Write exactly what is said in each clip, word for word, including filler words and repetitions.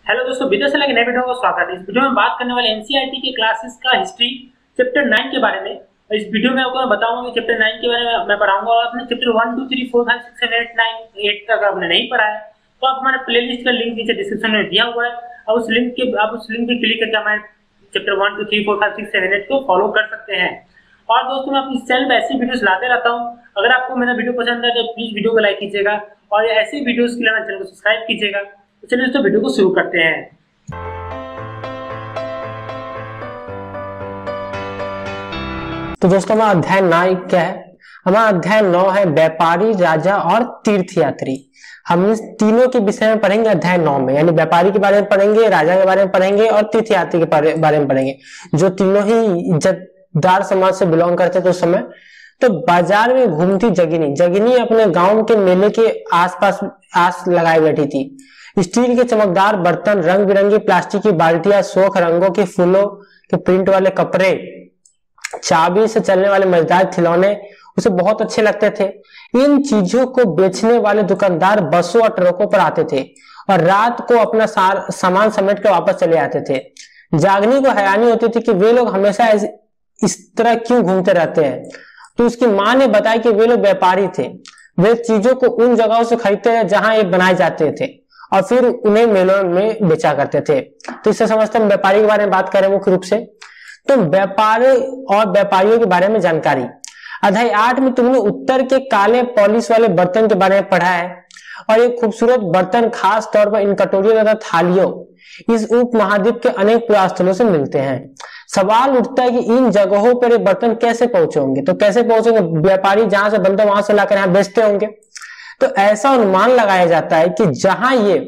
Hello दोस्तों, विदेश से लगे नए वीडियो का स्वागत है। इस वीडियो में बात करने वाले एनसीईआरटी के क्लासेस का हिस्ट्री चैप्टर नाइन के बारे में। इस वीडियो में आपको मैं बताऊंगा कि चैप्टर नाइन के बारे में मैं पढ़ाऊंगा। और आपने chapter one two three four five six seven eight nine eight तक आपने नहीं पढ़ा है तो आप हमारे प्लेलिस्ट का लिंक नीचे डिस्क्रिप्शन में दिया हुआ है और उस लिंक के आप उस लिंक पे क्लिक करके हमारे chapter one two three four five six seven eight को फॉलो कर सकते हैं। और दोस्तों, मैं अपनी चैनल पे ऐसी वीडियोस लाते रहता हूँ। अगर आपको मेरा वीडियो पसंद है तो प्लीज वीडियो को लाइक कीजिएगा और ऐसी वीडियोस के लिए मेरे चैनल को सब्सक्राइब कीजिएगा। तो चलिए दोस्तों, वीडियो को शुरू करते हैं। तो दोस्तों, हमारा अध्याय नौ क्या है? हमारा अध्याय नौ है व्यापारी, राजा और तीर्थयात्री। हम इस तीनों के विषय में पढ़ेंगे अध्याय नौ में, यानी व्यापारी के बारे में पढ़ेंगे, राजा के बारे में पढ़ेंगे और तीर्थयात्री के बारे में पढ़ेंगे, जो तीनों ही इज्जतदार समाज से बिलोंग करते थे उस समय। तो बाजार में घूमती जगिनी जगिनी अपने गांव के मेले के आसपास आस लगाए बैठी थी। स्टील के चमकदार बर्तन, रंग बिरंगी प्लास्टिक की बाल्टियां, शोक रंगों के फूलों के प्रिंट वाले कपड़े, चाबी से चलने वाले मजेदार खिलौने उसे बहुत अच्छे लगते थे। इन चीजों को बेचने वाले दुकानदार बसों और ट्रकों पर आते थे और रात को अपना सामान समेट कर वापस चले आते थे। जागनी को हैरानी होती थी कि वे लोग हमेशा इस तरह क्यों घूमते रहते हैं। तो उसकी माँ ने बताया कि वे लोग व्यापारी थे। वे चीजों को उन जगहों से खरीदते थे जहां ये बनाए जाते थे और फिर उन्हें मेलों में बेचा करते थे। तो इससे समझते हम व्यापारी के बारे में बात करें मुख्य रूप से। तो व्यापार और व्यापारियों के बारे में जानकारी। अध्याय आठ में तुमने उत्तर के काले पॉलिश वाले बर्तन के बारे में पढ़ा है और ये खूबसूरत बर्तन खास तौर पर इन कटोरियों तथा थालियों इस उप महाद्वीप के अनेक पुरास्थलों से मिलते हैं। सवाल उठता है कि इन जगहों पर ये बर्तन कैसे पहुंचे होंगे। तो कैसे पहुंचेंगे? व्यापारी जहां से बनते वहां से लाकर यहाँ बेचते होंगे। तो ऐसा अनुमान लगाया जाता है कि जहां ये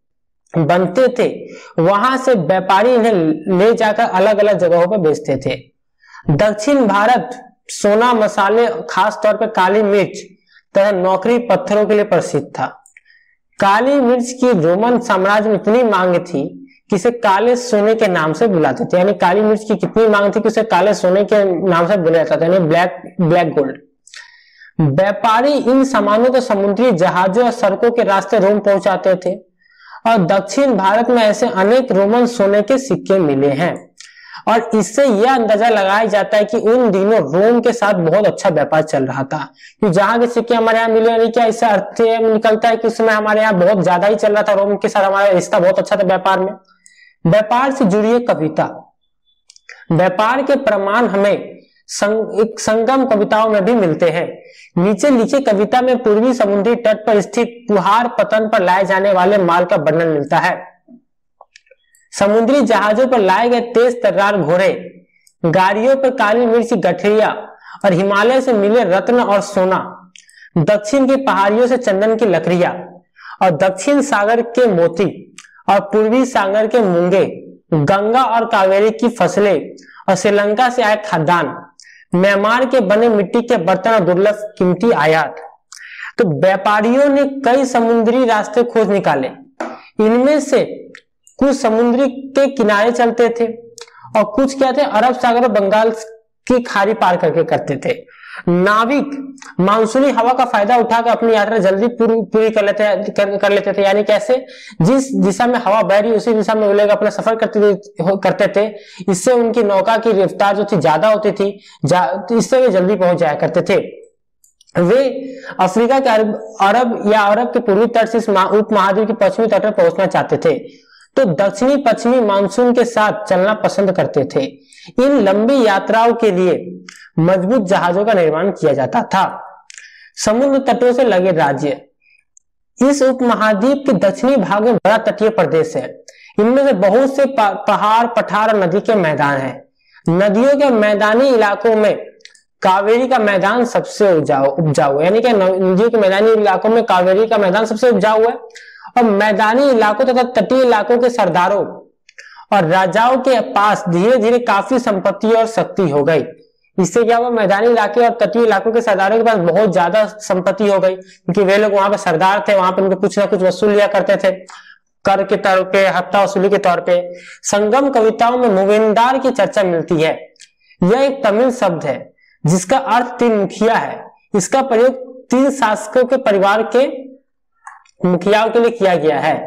बनते थे वहां से व्यापारी इन्हें ले जाकर अलग अलग जगहों पर बेचते थे। दक्षिण भारत सोना, मसाले, खास तौर पर काली मिर्च तथा नौकरी पत्थरों के लिए प्रसिद्ध था। काली मिर्च की रोमन साम्राज्य में इतनी मांग थी कि इसे काले सोने के नाम से बुलाते थे। यानी काली मिर्च की कितनी मांग थी कि उसे काले सोने के नाम से बुलाया जाता था, यानी ब्लैक ब्लैक गोल्ड। व्यापारी इन सामानों को समुद्री जहाजों और सड़कों के रास्ते रोम पहुंचाते थे और दक्षिण भारत में ऐसे अनेक रोमन सोने के सिक्के मिले हैं। और इससे यह अंदाजा लगाया जाता है कि उन दिनों रोम के साथ बहुत अच्छा व्यापार चल रहा था। कि जहां के सिक्के हमारे यहाँ मिले, नहीं क्या इससे अर्थ निकलता है कि उस समय हमारे यहाँ बहुत ज्यादा ही चल रहा था, रोम के साथ हमारा रिश्ता बहुत अच्छा था व्यापार में। व्यापार से जुड़ी एक कविता। व्यापार के प्रमाण हमें संग, एक संगम कविताओं में भी मिलते हैं। नीचे लिखी कविता में पूर्वी समुद्री तट पर स्थित कुहार पतन पर लाए जाने वाले माल का वर्णन मिलता है। समुद्री जहाजों पर लाए गए तेज तर्रार घोड़े, गाड़ियों पर काली मिर्च की गठरिया और हिमालय से मिले रत्न और सोना, दक्षिण की पहाड़ियों से चंदन की लकड़ियां और दक्षिण सागर के मोती और पूर्वी सागर के मूंगे, गंगा और कावेरी की फसलें और श्रीलंका से आए खाद्यान्न, म्यांमार के बने मिट्टी के बर्तन और दुर्लभ कीमती आयात। तो व्यापारियों ने कई समुद्री रास्ते खोज निकाले। इनमें से कुछ समुद्री के किनारे चलते थे और कुछ क्या थे, अरब सागर और बंगाल की खाड़ी पार करके करते थे। नाविक मानसूनी हवा का फायदा उठाकर अपनी यात्रा जल्दी पूरी पूरी कर लेते कर, कर लेते थे। यानी कैसे? जिस दिशा में हवा बह रही उसी दिशा में वो लोग अपना सफर करते करते थे। इससे उनकी नौका की रफ्तार जो थी ज्यादा होती थी, इससे वे जल्दी पहुंच जाया करते थे। वे अफ्रीका के अरब, अरब या अरब के पूर्वी तट से इस उप महाद्वीप के पश्चिमी तट पर पहुंचना चाहते थे तो दक्षिणी पश्चिमी मानसून के साथ चलना पसंद करते थे। इन लंबी यात्राओं के लिए मजबूत जहाजों का निर्माण किया जाता था। समुद्र तटों से लगे राज्य। इस उपमहाद्वीप के दक्षिणी भाग में बड़ा तटीय प्रदेश है। इनमें से बहुत से पहाड़, पठार और नदी के मैदान हैं। नदियों के मैदानी इलाकों में कावेरी का मैदान सबसे उपजाऊ उपजाऊ यानी कि नदियों के मैदानी इलाकों में कावेरी का मैदान सबसे उपजाऊ है। और मैदानी इलाकों तथा तटीय इलाकों के सरदारों और राजाओं के पास धीरे धीरे काफी संपत्ति और शक्ति हो गई। इससे क्या हुआ? मैदानी इलाके और तटीय इलाकों के सरदारों के पास बहुत ज्यादा संपत्ति हो गई, क्योंकि वे लोग वहां पे सरदार थे, वहां पे उनको कुछ ना कुछ वसूल लिया करते थे, कर के तौर पे, हफ्ता वसूली के तौर पे। संगम कविताओं में मुविंदार की चर्चा मिलती है। यह एक तमिल शब्द है जिसका अर्थ तीन मुखिया है। इसका प्रयोग तीन शासकों के परिवार के मुखियाओं के लिए किया गया है।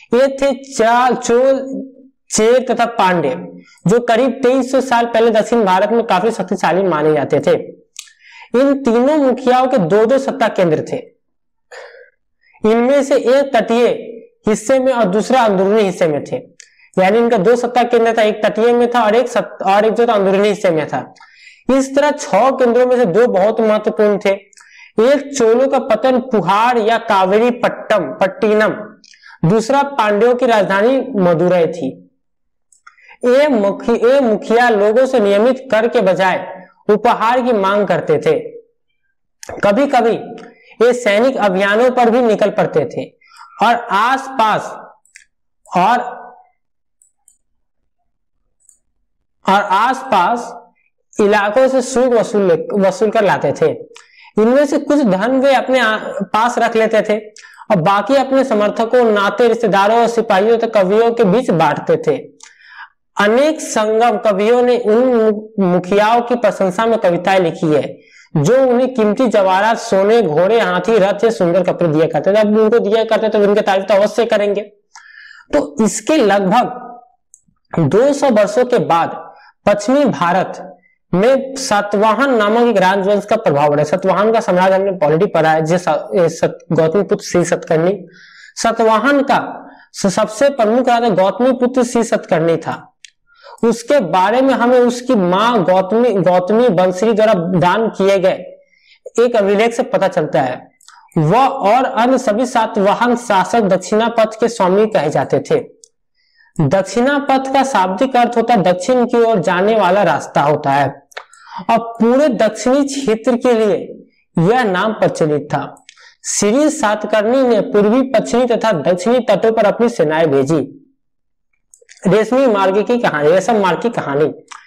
ये थे चाल, चोल, चेर तथा पांड्य, जो करीब तेईस सौ साल पहले दक्षिण भारत में काफी शक्तिशाली माने जाते थे। इन तीनों मुखियाओं के दो दो सत्ता केंद्र थे। इनमें से एक तटीय हिस्से में और दूसरा अंदरूनी हिस्से में थे, यानी इनका दो सत्ता केंद्र था, एक तटीय में था और एक सत, और एक जो था अंदरूनी हिस्से में था। इस तरह छह केंद्रों में से दो बहुत महत्वपूर्ण थे। एक चोलों का पतन पुहाड़ या कावेरी पट्टम पट्टिनम, दूसरा पांड्यों की राजधानी मदुरै थी। ये मुखि, ये मुखिया लोगों से नियमित कर के बजाय उपहार की मांग करते थे। कभी कभी ये सैनिक अभियानों पर भी निकल पड़ते थे और आसपास और और आसपास इलाकों से शुल्क वसूल वसूल कर लाते थे। इनमें से कुछ धन वे अपने पास रख लेते थे और बाकी अपने समर्थकों, नाते, रिश्तेदारों और सिपाहियों तथा कवियों के बीच बांटते थे। अनेक संगम कवियों ने उन मुखियाओं की प्रशंसा में कविताएं लिखी है, जो उन्हें कीमती जवाहरात, सोने, घोड़े, हाथी, रथ या सुंदर कपड़े दिया करते थे। अब उनको दिया करते तो उनके तारीफ तो अवश्य करेंगे। तो इसके लगभग दो सौ वर्षों के बाद पश्चिमी भारत में सातवाहन नामक एक राजवंश का प्रभाव बढ़ा। सातवाहन का साम्राज्य हमने ऑलरेडी पढ़ा है, जिस गौतमीपुत्र श्री सतकर्णी। सातवाहन का सबसे प्रमुख राजा गौतमीपुत्र श्री सतकर्णी था। उसके बारे में हमें उसकी मां गौतमी गौतमी बंसरी द्वारा दान किए गए एक अभिलेख से पता चलता है। वह और अन्य सभी सातवाहन शासक दक्षिणापथ के स्वामी कहे जाते थे। दक्षिणापथ का शाब्दिक अर्थ होता है दक्षिण की ओर जाने वाला रास्ता होता है, और पूरे दक्षिणी क्षेत्र के लिए यह नाम प्रचलित था। श्री सातकर्णी ने पूर्वी, पश्चिमी तथा दक्षिणी तटों पर अपनी सेनाएं भेजी। रेशमी मार्ग की कहानी रेशम मार्ग की कहानी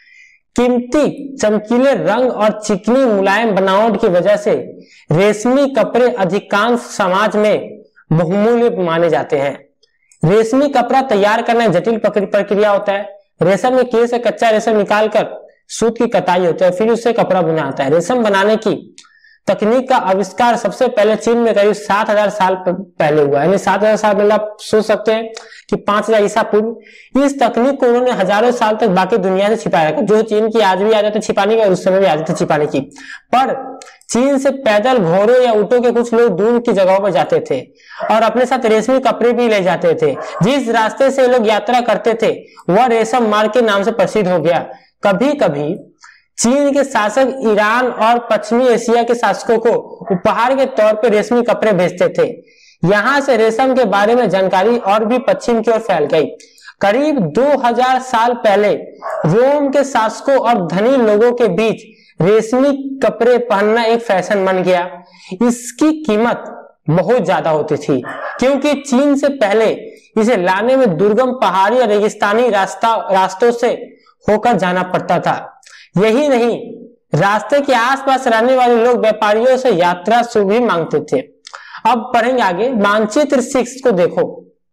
कीमती चमकीले रंग और चिकनी मुलायम बनावट की वजह से रेशमी कपड़े अधिकांश समाज में बहुमूल्य माने जाते हैं। रेशमी कपड़ा तैयार करना जटिल प्रक्रिया होता है। रेशम के कीड़े से कच्चा रेशम निकालकर सूत की कताई होती है, फिर उससे कपड़ा बुना जाता है। रेशम बनाने की तकनीक का आविष्कार सबसे पहले चीन में करीब सात हजार साल पहले हुआ, यानी सात हजार साल पहले आप सोच सकते हैं कि पांच हजार ईसा पूर्व। इस तकनीक को उन्होंने हजारों साल तक बाकी दुनिया से छिपाया रखा, जो चीन की आज भी आदत है छिपाने की और उस समय भी आदत है छिपाने की। पर चीन से पैदल, घोड़ों या ऊंटों के कुछ लोग दूर की जगहों पर जाते थे और अपने साथ रेशमी कपड़े भी ले जाते थे। जिस रास्ते से लोग यात्रा करते थे वह रेशम मार्ग के नाम से प्रसिद्ध हो गया। कभी कभी चीन के शासक ईरान और पश्चिमी एशिया के शासकों को उपहार के तौर पर रेशमी कपड़े भेजते थे। यहां से रेशम के बारे में जानकारी और भी पश्चिम की ओर फैल गई। करीब दो हज़ार साल पहले रोम के शासकों और धनी लोगों के बीच रेशमी कपड़े पहनना एक फैशन बन गया। इसकी कीमत बहुत ज्यादा होती थी, क्योंकि चीन से पहले इसे लाने में दुर्गम पहाड़ी और रेगिस्तानी रास्ता रास्तों से होकर जाना पड़ता था। यही नहीं, रास्ते के आसपास रहने वाले लोग व्यापारियों से यात्रा शुल्क भी मांगते थे। अब पढ़ेंगे आगे। मानचित्र सिक्स को देखो,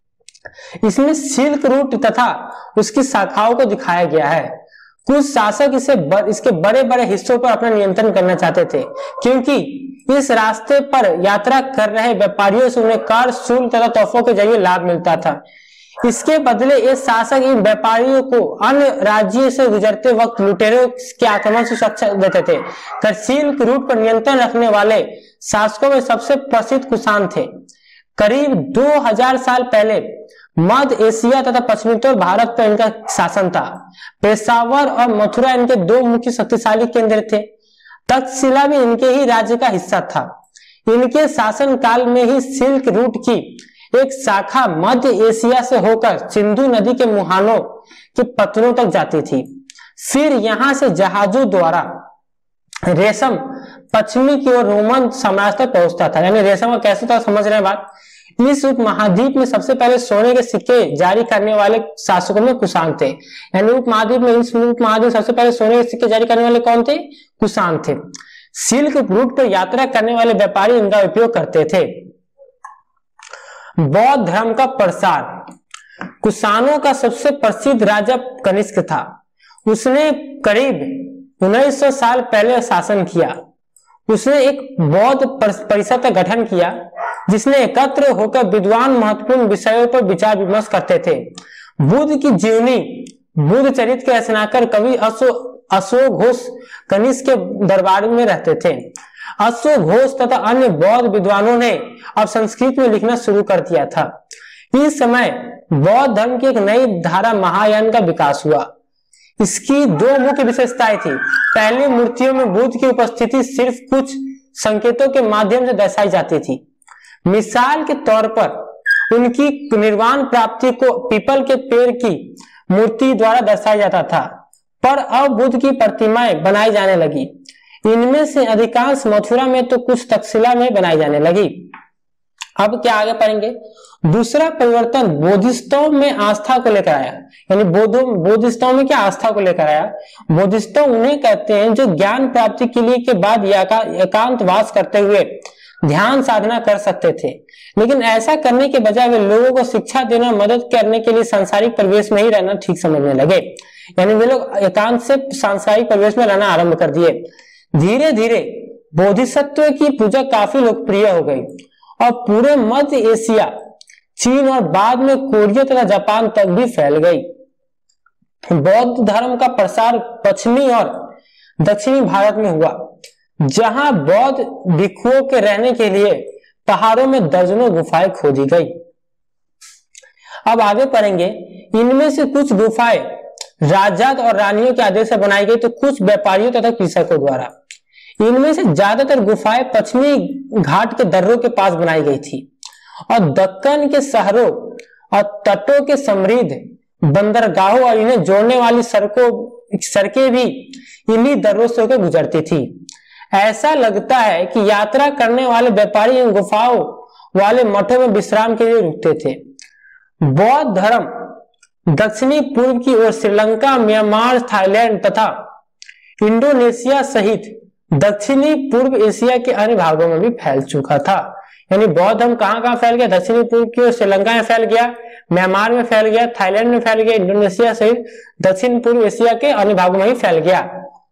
इसमें सिल्क रूट तथा उसकी शाखाओं को दिखाया गया है। कुछ शासक इसे बर, इसके बड़े बड़े हिस्सों पर अपना नियंत्रण करना चाहते थे, क्योंकि इस रास्ते पर यात्रा कर रहे व्यापारियों से उन्हें कर, शुल्क तथा तोहफों के जरिए लाभ मिलता था। इसके बदले ये शासक इन व्यापारियों को अन्य राज्यों से गुजरते वक्त लुटेरों के आक्रमण से सुरक्षा देते थे। कर सिल्क रूट पर नियंत्रण रखने वाले शासकों में सबसे प्रसिद्ध कुषाण थे। करीब दो हज़ार साल पहले मध्य एशिया तथा पश्चिमोत्तर भारत पर इनका शासन था। पेशावर और मथुरा इनके दो मुख्य शक्तिशाली केंद्र थे। तक्षशिला भी इनके ही राज्य का हिस्सा था। इनके शासन काल में ही सिल्क रूट की एक शाखा मध्य एशिया से होकर सिंधु नदी के मुहानों के पत्तनों तक जाती थी। फिर यहां से जहाजों द्वारा रेशम पश्चिमी की ओर रोमन साम्राज्य तक पहुंचता था। यानी रेशम का कैसे था समझ रहे हैं बात। इस उपमहाद्वीप में सबसे पहले सोने के सिक्के जारी करने वाले शासकों में कुषाण थे। यानी उपमहाद्वीप में इस उपमहाद्वीप सबसे पहले सोने के सिक्के जारी करने वाले कौन थे? कुषाण थे। सिल्क रूट पर यात्रा करने वाले व्यापारी इनका उपयोग करते थे। बौद्ध धर्म का प्रसार। कुषाणों का सबसे प्रसिद्ध राजा कनिष्क था। उसने करीब उन्नीस सौ साल पहले शासन किया। उसने एक बौद्ध परिषद का गठन किया, जिसने एकत्र होकर विद्वान महत्वपूर्ण विषयों पर विचार विमर्श करते थे। बुद्ध की जीवनी बुद्ध चरित्र के रचनाकार कवि अशोक अशोक घोष कनिष्क के दरबार में रहते थे। अशोक घोष तथा अन्य बौद्ध विद्वानों ने अब संस्कृत में लिखना शुरू कर दिया था। इस समय बौद्ध धर्म की एक नई धारा महायान का विकास हुआ। इसकी दो मुख्य विशेषताएं थी। पहली, मूर्तियों में बुद्ध की उपस्थिति सिर्फ कुछ संकेतों के माध्यम से दर्शाई जाती थी। मिसाल के तौर पर उनकी निर्वाण प्राप्ति को पीपल के पेड़ की मूर्ति द्वारा दर्शाया जाता था, पर अब बुद्ध की प्रतिमाएं बनाई जाने लगी। इनमें से अधिकांश मथुरा में तो कुछ तक्षशिला में बनाई जाने लगी। अब क्या आगे पढ़ेंगे। दूसरा परिवर्तन बोधिसत्व में आस्था को लेकर आया। यानी बोधो बोधिसत्व में क्या आस्था को लेकर आया। बोधिसत्व उन्हें कहते हैं जो ज्ञान प्राप्ति के लिए के बाद एकांतवास करते हुए ध्यान साधना कर सकते थे, लेकिन ऐसा करने के बजाय वे लोगों को शिक्षा देना मदद करने के लिए सांसारिक परिवेश में ही रहना ठीक समझने लगे। यानी वे लोग एकांत से सांसारिक परिवेश में रहना आरंभ कर दिए। धीरे धीरे बोधिसत्व की पूजा काफी लोकप्रिय हो गई और पूरे मध्य एशिया, चीन और बाद में कोरिया तथा जापान तक भी फैल गई। बौद्ध धर्म का प्रसार पश्चिमी और दक्षिणी भारत में हुआ, जहां बौद्ध भिक्षुओं के रहने के लिए पहाड़ों में दर्जनों गुफाएं खोदी गई। अब आगे पढ़ेंगे। इनमें से कुछ गुफाएं राजा और रानियों के आदेश से बनाई गई, तो कुछ व्यापारियों तथा कृषकों द्वारा। इनमें से ज्यादातर गुफाएं पश्चिमी घाट के दर्रों के पास बनाई गई थी और दक्कन के शहरों और तटों के समृद्ध बंदरगाहों और इन्हें जोड़ने वाली सड़कों सड़कें भी इन्हीं दर्रों से होकर गुजरती थी। ऐसा लगता है कि यात्रा करने वाले व्यापारी इन गुफाओं वाले मठों में विश्राम के लिए रुकते थे। बौद्ध धर्म दक्षिणी पूर्व की ओर श्रीलंका, म्यांमार, थाईलैंड तथा इंडोनेशिया सहित दक्षिणी पूर्व एशिया के अन्य भागों में भी फैल चुका था। यानी बौद्ध धर्म कहां कहां फैल गया। दक्षिणी पूर्व की ओर श्रीलंका में फैल गया, म्यांमार में फैल गया, थाईलैंड में फैल गया, इंडोनेशिया सहित दक्षिण पूर्व एशिया के अन्य भागों में ही फैल गया।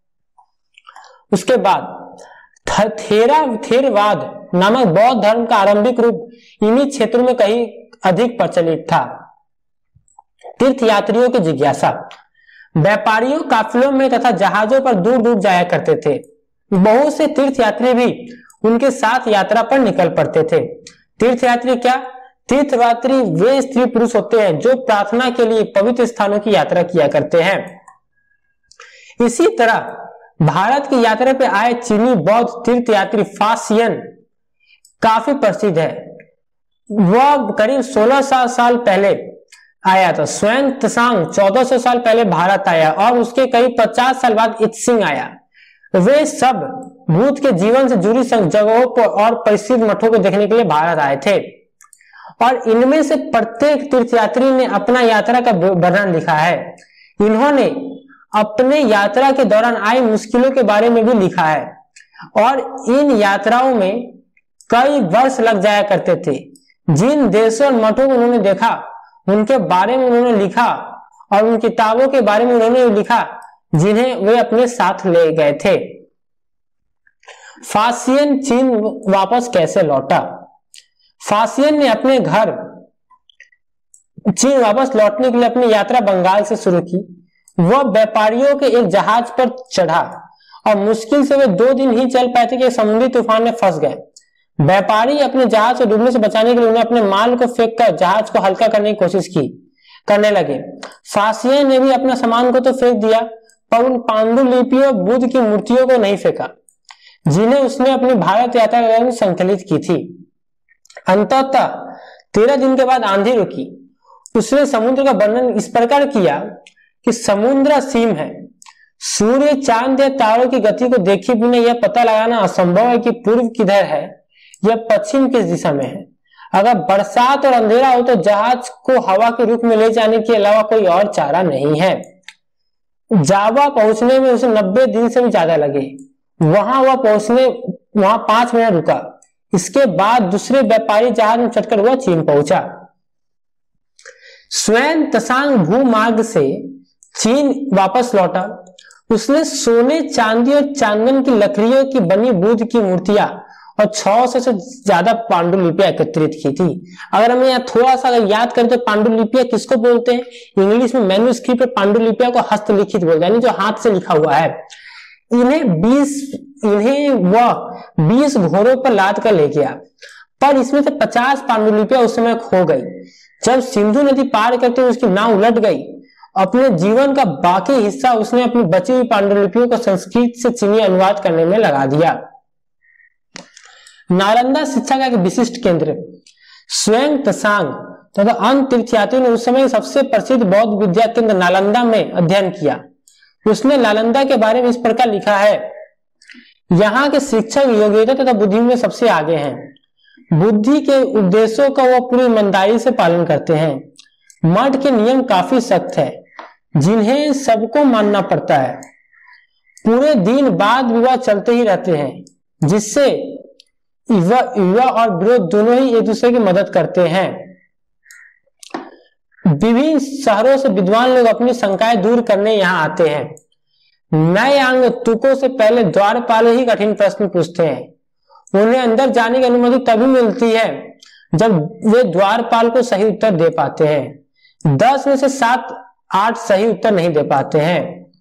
उसके बाद थेरा थेरवाद नामक बौद्ध धर्म का आरंभिक रूप इन्हीं क्षेत्रों में कहीं अधिक प्रचलित था। तीर्थयात्रियों की जिज्ञासा। व्यापारियों काफिलों में तथा जहाजों पर दूर दूर जाया करते थे। बहुत से तीर्थयात्री भी उनके साथ यात्रा पर निकल पड़ते थे। तीर्थयात्री क्या? तीर्थयात्री वे स्त्री पुरुष होते हैं जो प्रार्थना के लिए पवित्र स्थानों की यात्रा किया करते हैं। इसी तरह भारत की यात्रा पे आए चीनी बौद्ध तीर्थयात्री फासियन काफी प्रसिद्ध है। वह करीब सोलह साल पहले आया था। स्वयं त्सांग चौदह सौ साल पहले भारत आया और उसके करीब पचास साल बाद इत्सिंग आया। वे सब बुद्ध के जीवन से जुड़ी जगहों को और प्रसिद्ध मठों को देखने के लिए भारत आए थे और इनमें से प्रत्येक तीर्थयात्री ने अपना यात्रा का वर्णन लिखा है। इन्होंने अपने यात्रा के दौरान आई मुश्किलों के बारे में भी लिखा है और इन यात्राओं में कई वर्ष लग जाया करते थे। जिन देशों और मठों को उन्होंने देखा उनके बारे में उन्होंने लिखा और उन किताबों के बारे में उन्होंने लिखा जिन्हें वे अपने साथ ले गए थे। फासियन चीन वापस कैसे लौटा? फासियन ने अपने घर चीन वापस लौटने के लिए अपनी यात्रा बंगाल से शुरू की। वह व्यापारियों के एक जहाज पर चढ़ा और मुश्किल से वे दो दिन ही चल पाए थे कि समुद्री तूफान में फंस गए। व्यापारी अपने जहाज को डूबने से बचाने के लिए उन्हें अपने माल को फेंककर जहाज को हल्का करने की कोशिश की करने लगे। फासियन ने भी अपना सामान को तो फेंक दिया, पर उन पांडुलिपियों बुद्ध की मूर्तियों को नहीं फेंका जिन्हें उसने अपनी भारत यात्रा के दौरान संकलित की थी। अंततः तेरह दिन के बाद आंधी रुकी। उसने समुद्र का वर्णन इस प्रकार किया कि समुद्र असीम है, सूर्य, चांद या तारों की गति को देखे बिना यह पता लगाना असंभव है कि पूर्व किधर है या पश्चिम किस दिशा में है। अगर बरसात और अंधेरा हो तो जहाज को हवा के रुख में ले जाने के अलावा कोई और चारा नहीं है। जावा पहुंचने में उसे नब्बे दिन से भी ज्यादा लगे। वहां वह पहुंचने वहां पांच मिनट रुका। इसके बाद दूसरे व्यापारी जहाज में चढ़कर वह चीन पहुंचा। स्वयं त्सांग भूमार्ग से चीन वापस लौटा। उसने सोने, चांदी और चांदन की लकड़ियों की बनी बुद्ध की मूर्तियां और छह सौ से ज्यादा पांडुलिपियां एकत्रित की थी। अगर हमें यहाँ थोड़ा सा अगर याद करें तो पांडुलिपियां किसको बोलते हैं? इंग्लिश में मैन्युस्क्रिप्ट और पांडुलिपियां को हस्तलिखित बोलते हैं, यानी जो हाथ से लिखा हुआ है। इन्हें बीस इन्हें वह बीस घोड़ों पर लाद कर ले गया, पर इसमें से पचास पांडुलिपियां उस समय खो गई। जब सिंधु नदी पार करते हुए उसकी नाव उलट गई, अपने जीवन का बाकी हिस्सा उसने अपनी बची हुई पांडुलिपियों को संस्कृत से चीनी अनुवाद करने में लगा दिया। नालंदा शिक्षा का एक विशिष्ट केंद्र, स्वयं त्सांग तथा अन्य तीर्थयात्रियों ने उस समय सबसे प्रसिद्ध बौद्ध विद्या केंद्र नालंदा में अध्ययन किया। उसने नालंदा के बारे में इस प्रकार लिखा है, यहाँ के शिक्षक योग्यता तथा बुद्धि में सबसे आगे हैं। बुद्धि के उपदेशों का वह पूरी ईमानदारी से पालन करते हैं। मठ के नियम काफी सख्त है, जिन्हें सबको मानना पड़ता है। पूरे दिन वाद विवाद चलते ही रहते हैं, जिससे युवा युवा और विरोध दोनों ही एक दूसरे की मदद करते हैं। विभिन्न शहरों से विद्वान लोग अपनी शंकाएं दूर करने यहाँ आते हैं। नए अंग तुकों से पहले द्वारपाल ही कठिन प्रश्न पूछते हैं। उन्हें अंदर जाने की अनुमति तभी मिलती है जब वे द्वारपाल को सही उत्तर दे पाते हैं। दस में से सात आठ सही उत्तर नहीं दे पाते हैं।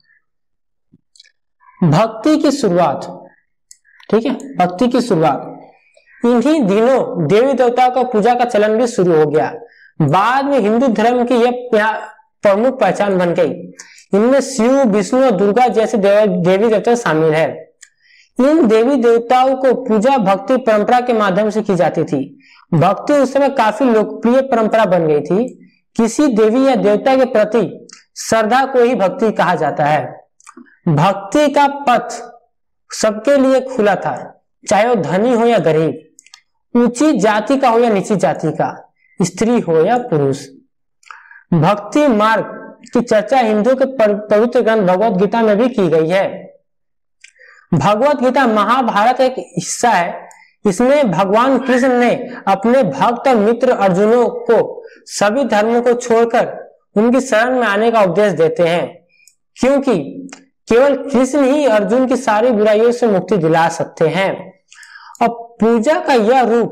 भक्ति की शुरुआत, ठीक है, भक्ति की शुरुआत इन्हीं दिनों देवी देवताओं का पूजा का चलन भी शुरू हो गया। बाद में हिंदू धर्म की यह प्रमुख पहचान बन गई। इनमें शिव, विष्णु और दुर्गा जैसे देवी देवता शामिल है। इन देवी देवताओं को पूजा भक्ति परंपरा के माध्यम से की जाती थी। भक्ति उस समय काफी लोकप्रिय परंपरा बन गई थी। किसी देवी या देवता के प्रति श्रद्धा को ही भक्ति कहा जाता है। भक्ति का पथ सबके लिए खुला था, चाहे वो धनी हो या गरीब, ऊंची जाति का हो या नीची जाति का, स्त्री हो या पुरुष। भक्ति मार्ग की चर्चा हिंदू के पवित्र ग्रंथ भगवत गीता में भी की गई है। भगवत गीता महाभारत एक हिस्सा है। इसमें भगवान कृष्ण ने अपने भक्त और मित्र अर्जुनों को सभी धर्मों को छोड़कर उनकी शरण में आने का उपदेश देते हैं, क्योंकि केवल कृष्ण ही अर्जुन की सारी बुराइयों से मुक्ति दिला सकते हैं। और पूजा का यह रूप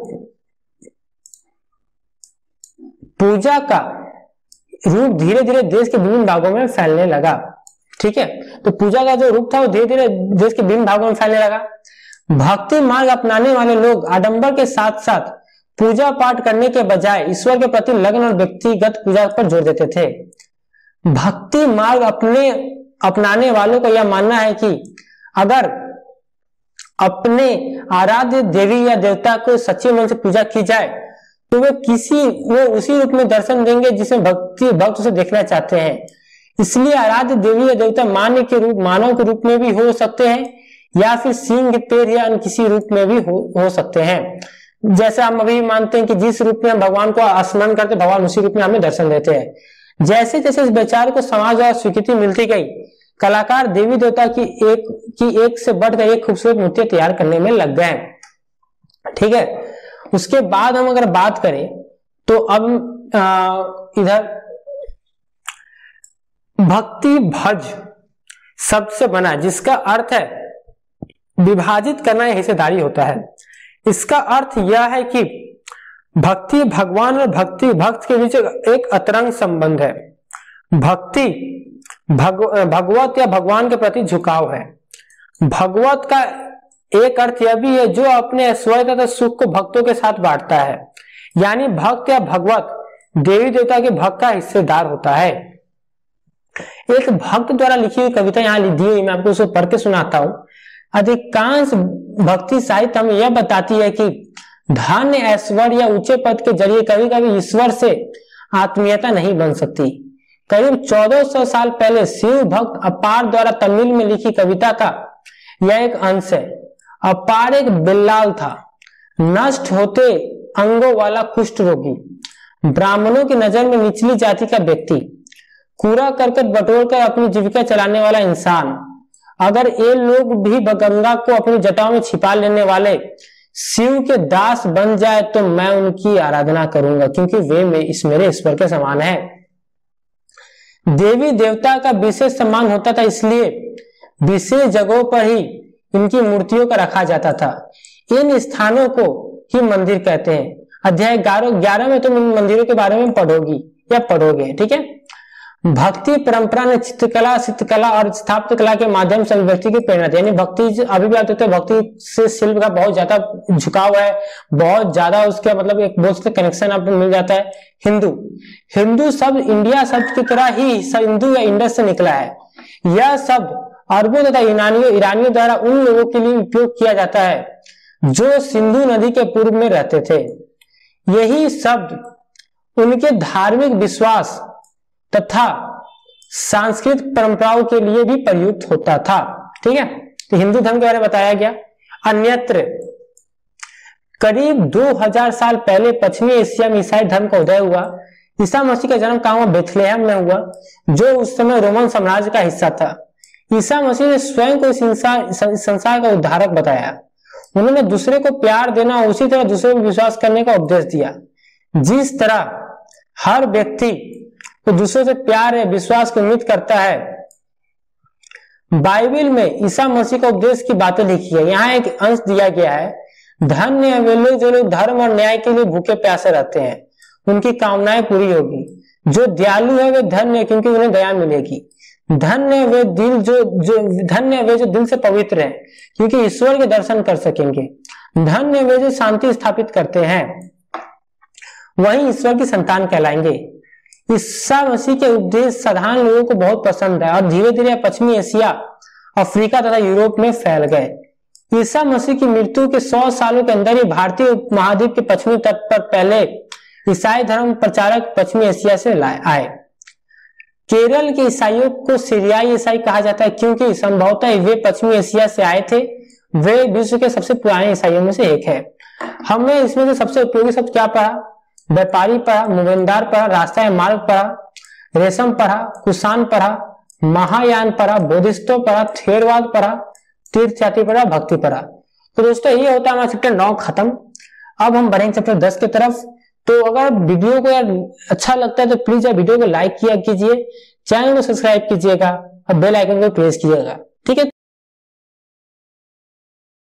पूजा का रूप धीरे धीरे देश के विभिन्न भागों में फैलने लगा। ठीक है, तो पूजा का जो रूप था वो धीरे धीरे देश के विभिन्न भागों में फैलने लगा। भक्ति मार्ग अपनाने वाले लोग आडंबर के साथ साथ पूजा पाठ करने के बजाय ईश्वर के प्रति लगन और व्यक्तिगत पूजा पर जोर देते थे। भक्ति मार्ग अपने अपनाने वालों का यह मानना है कि अगर अपने आराध्य देवी या देवता को सच्चे मन से पूजा की जाए तो वे किसी वो उसी रूप में दर्शन देंगे जिसमें भक्ति भक्त उसे देखना चाहते हैं। इसलिए आराध्य देवी या देवता मान्य के रूप मानव के रूप में भी हो सकते हैं या फिर सिंह, पेड़ या अन्य किसी रूप में भी हो, हो सकते हैं। जैसे हम अभी मानते हैं कि जिस रूप में हम भगवान को स्मरण करते भगवान उसी रूप में हमें दर्शन देते हैं। जैसे जैसे इस विचार को समाज और स्वीकृति मिलती गई, कलाकार देवी देवता की एक की एक से बढ़कर एक खूबसूरत मूर्तियां तैयार करने में लग गए। ठीक है, उसके बाद हम अगर बात करें तो अब आ, इधर भक्ति भज शब्द से बना, जिसका अर्थ है विभाजित करना या हिस्सेदारी होता है। इसका अर्थ यह है कि भक्ति भगवान और भक्ति भक्त के बीच एक अतरंग संबंध है। भक्ति भग, भगवत या भगवान के प्रति झुकाव है। भगवत का एक अर्थ यह भी है जो अपने ऐश्वर्य तथा सुख को भक्तों के साथ बांटता है, यानी भक्त या भगवत देवी देवता के भक्त का हिस्सेदार होता है। एक भक्त द्वारा लिखी हुई कविता यहाँ दी हुई, मैं आपको उसे पढ़ के सुनाता हूँ। अधिकांश भक्ति साहित्य हमें यह बताती है कि धन, ऐश्वर्य या ऊंचे पद के जरिए कभी कभी ईश्वर से आत्मीयता नहीं बन सकती। करीब चौदह सौ साल पहले शिव भक्त अपार द्वारा तमिल में लिखी कविता का यह एक अंश है। अपार एक बिल्लाल था, नष्ट होते अंगों वाला कुष्ठ रोगी, ब्राह्मणों की नजर में निचली जाति का व्यक्ति, कूड़ा करकट बटोर कर अपनी जीविका चलाने वाला इंसान। अगर ये लोग भी गंगा को अपनी जटाओं में छिपा लेने वाले शिव के दास बन जाए तो मैं उनकी आराधना करूंगा, क्योंकि वे में इस मेरे ईश्वर के समान है। देवी देवता का विशेष सम्मान होता था, इसलिए विशेष जगहों पर ही इनकी मूर्तियों का रखा जाता था। इन स्थानों को ही मंदिर कहते हैं। अध्याय ग्यारह ग्यारह में तुम इन मंदिरों के बारे में पढ़ोगी या पढ़ोगे, ठीक है। भक्ति परंपरा ने चित्रकला, चित्रकला और स्थापत्य कला के माध्यम से अभिव्यक्ति की प्रेरणा दी। यानी भक्ति अभी भी आते थे, भक्ति से शिल्प का बहुत ज्यादा झुकाव है, बहुत ज्यादा उसके मतलब एक बहुत से कनेक्शन आपको मिल जाता है। हिंदू हिंदू शब्द इंडिया शब्द की तरह ही हिंदू या इंडस से निकला है। यह शब्द अरबों तथा ईरानियों ईरानियों द्वारा उन लोगों के लिए उपयोग किया जाता है जो सिंधु नदी के पूर्व में रहते थे। यही शब्द उनके धार्मिक विश्वास तथा सांस्कृतिक परंपराओं के लिए भी प्रयुक्त होता था, ठीक है। तो हिंदू धर्म के बारे में बताया गया। अन्यत्र करीब दो हज़ार साल पहले पश्चिमी एशिया में ईसाई धर्म का उदय हुआ। ईसा मसीह का जन्म कहां हुआ? बेथलेहम में हुआ, जो उस समय रोमन साम्राज्य का हिस्सा था। ईसा मसीह ने स्वयं को इस संसार का उद्धारक बताया। उन्होंने दूसरे को प्यार देना, उसी तरह दूसरे को विश्वास करने का उपदेश दिया। जिस तरह हर व्यक्ति तो दूसरों से प्यार या विश्वास की उम्मीद करता है, बाइबल में ईसा मसीह का उपदेश की बातें लिखी है। यहाँ एक अंश दिया गया है, धन्य है वे लोग जो लोग धर्म और न्याय के लिए भूखे प्यासे रहते हैं, उनकी कामनाएं पूरी होगी। जो दयालु है वे धन्य है, क्योंकि उन्हें दया मिलेगी। धन्य वे दिल जो जो धन्य वे जो दिल से पवित्र हैं, क्योंकि ईश्वर के दर्शन कर सकेंगे। धन्य वे जो शांति स्थापित करते हैं, वही ईश्वर की संतान कहलाएंगे। ईसा मसीह के उपदेश साधारण लोगों को बहुत पसंद है और धीरे धीरे पश्चिमी एशिया, अफ्रीका तथा यूरोप में फैल गए। ईसा मसीह की मृत्यु के सौ सालों के अंदर ही भारतीय उपमहाद्वीप के पश्चिमी तट पर पहले ईसाई धर्म प्रचारक पश्चिमी एशिया से आए। केरल के ईसाइयों को सीरियाई ईसाई कहा जाता है, क्योंकि संभवतः वे पश्चिमी एशिया से आए थे। वे विश्व के सबसे पुराने ईसाइयों में से एक है। हमने इसमें से सबसे उपयोगी शब्द क्या पढ़ा? व्यापारी पढ़ा, मुवेंदार पढ़ा, रास्ता या मार्ग पढ़ा, रेशम पढ़ा, कुषाण पढ़ा, महायान पढ़ा, बुद्धिस्टो पढ़ा, थेरवाद पढ़ा, तीर्थयात्री पढ़ा, भक्ति पढ़ा। तो दोस्तों ये होता है हमारा चैप्टर नौ खत्म। अब हम बढ़ेंगे चैप्टर दस की तरफ। तो अगर वीडियो को यार अच्छा लगता है तो प्लीज यार वीडियो को लाइक किया कीजिए, चैनल को सब्सक्राइब कीजिएगा और बेल आइकन को प्रेस कीजिएगा, ठीक है।